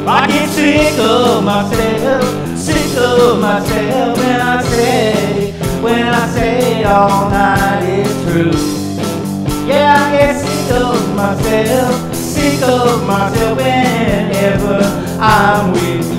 I get sick of myself when I say all night is true. Yeah, I get sick of myself whenever I'm with you.